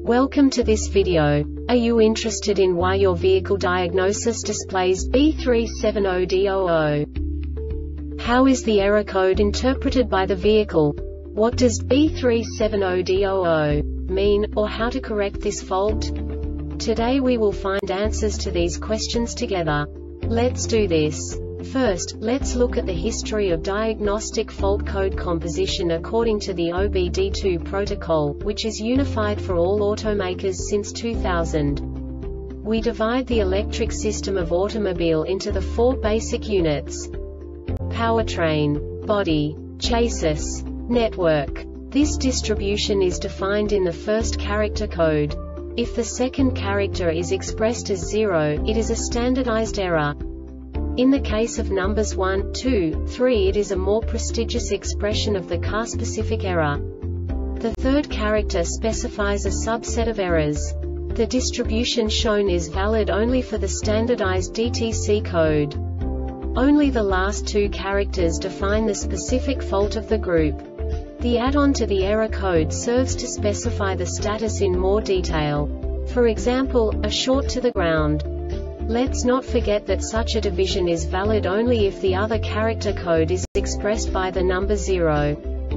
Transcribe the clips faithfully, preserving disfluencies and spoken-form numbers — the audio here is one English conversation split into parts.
Welcome to this video. Are you interested in why your vehicle diagnosis displays B three seven zero D zero zero? How is the error code interpreted by the vehicle? What does B three seven zero D zero zero mean, or how to correct this fault? Today we will find answers to these questions together. Let's do this. First, let's look at the history of diagnostic fault code composition according to the O B D two protocol, which is unified for all automakers since two thousand. We divide the electric system of automobile into the four basic units: powertrain, body, chassis, network. This distribution is defined in the first character code. If the second character is expressed as zero, it is a standardized error. In the case of numbers one, two, three, it is a more prestigious expression of the car-specific error. The third character specifies a subset of errors. The distribution shown is valid only for the standardized D T C code. Only the last two characters define the specific fault of the group. The add-on to the error code serves to specify the status in more detail. For example, a short to the ground. Let's not forget that such a division is valid only if the other character code is expressed by the number zero.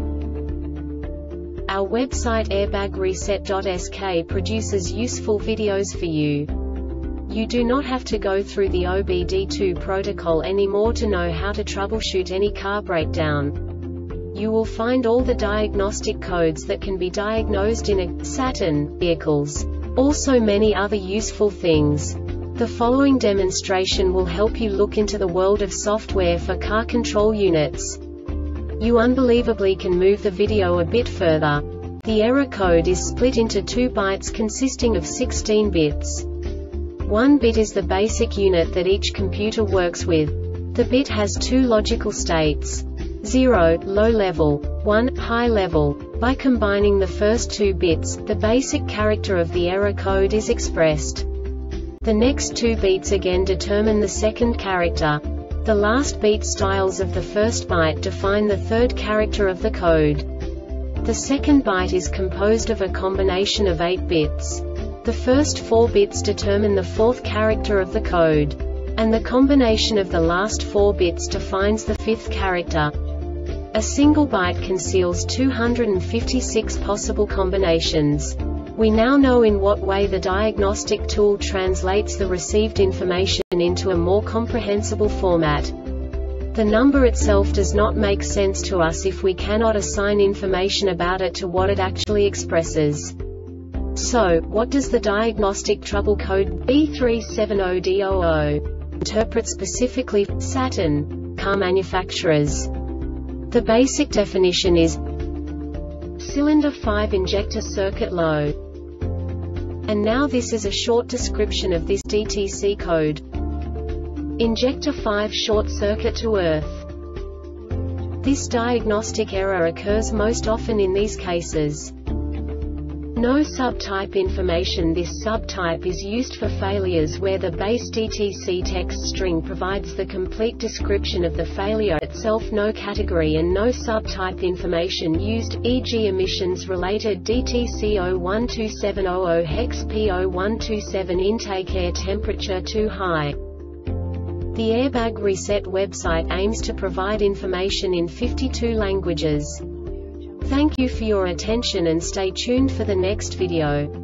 Our website airbag reset dot S K produces useful videos for you. You do not have to go through the O B D two protocol anymore to know how to troubleshoot any car breakdown. You will find all the diagnostic codes that can be diagnosed in a Saturn vehicles. Also many other useful things. The following demonstration will help you look into the world of software for car control units. You unbelievably can move the video a bit further. The error code is split into two bytes consisting of sixteen bits. One bit is the basic unit that each computer works with. The bit has two logical states: zero, low level, one, high level. By combining the first two bits, the basic character of the error code is expressed. The next two beats again determine the second character. The last beat styles of the first byte define the third character of the code. The second byte is composed of a combination of eight bits. The first four bits determine the fourth character of the code. And the combination of the last four bits defines the fifth character. A single byte conceals two hundred fifty-six possible combinations. We now know in what way the diagnostic tool translates the received information into a more comprehensible format. The number itself does not make sense to us if we cannot assign information about it to what it actually expresses. So, what does the diagnostic trouble code B three seven zero D zero zero interpret specifically for Saturn car manufacturers? The basic definition is cylinder five injector circuit low. And now this is a short description of this D T C code. Injector five short circuit to earth. This diagnostic error occurs most often in these cases. No subtype information. This subtype is used for failures where the base D T C text string provides the complete description of the failure itself, no category and no subtype information used, for example emissions related D T C zero one two seven zero zero hex P zero one two seven intake air temperature too high. The Airbag Reset website aims to provide information in fifty-two languages. Thank you for your attention and stay tuned for the next video.